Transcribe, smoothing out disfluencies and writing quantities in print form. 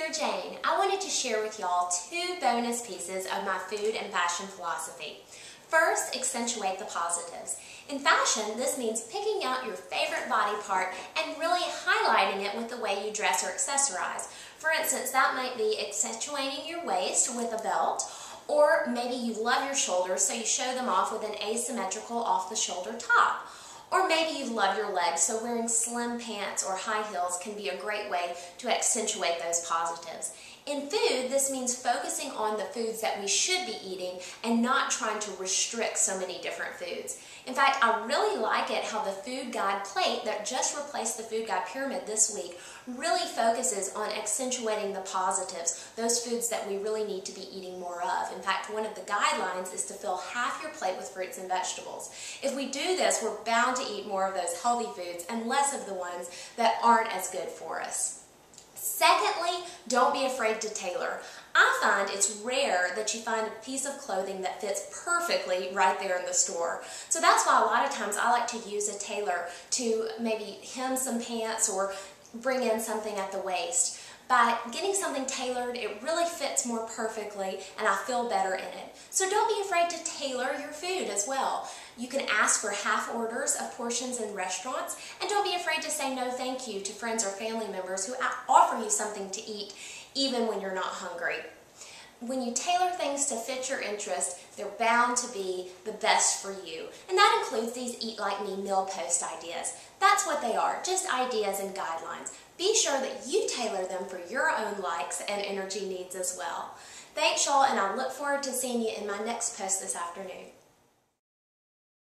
Dear Jane. I wanted to share with y'all 2 bonus pieces of my food and fashion philosophy. First, accentuate the positives. In fashion, this means picking out your favorite body part and really highlighting it with the way you dress or accessorize. For instance, that might be accentuating your waist with a belt, or maybe you love your shoulders so you show them off with an asymmetrical off-the-shoulder top. Or maybe you love your legs, so wearing slim pants or high heels can be a great way to accentuate those positives. In food, this means focusing on the foods that we should be eating and not trying to restrict so many different foods. In fact, I really like it how the Food Guide plate that just replaced the Food Guide pyramid this week really focuses on accentuating the positives, those foods that we really need to be eating more of. In fact, one of the guidelines is to fill half your plate with fruits and vegetables. If we do this, we're bound to eat more of those healthy foods and less of the ones that aren't as good for us. Secondly, don't be afraid to tailor. I find it's rare that you find a piece of clothing that fits perfectly right there in the store. So that's why a lot of times I like to use a tailor to maybe hem some pants or bring in something at the waist. By getting something tailored, it really fits more perfectly and I feel better in it. So don't be afraid to tailor your food as well. You can ask for half orders of portions in restaurants, and don't be afraid to say no thank you to friends or family members who offer you something to eat even when you're not hungry. When you tailor things to fit your interest, they're bound to be the best for you. And that includes these Eat Like Me meal post ideas. That's what they are, just ideas and guidelines. Be sure that you tailor them for your own likes and energy needs as well. Thanks y'all, and I look forward to seeing you in my next post this afternoon.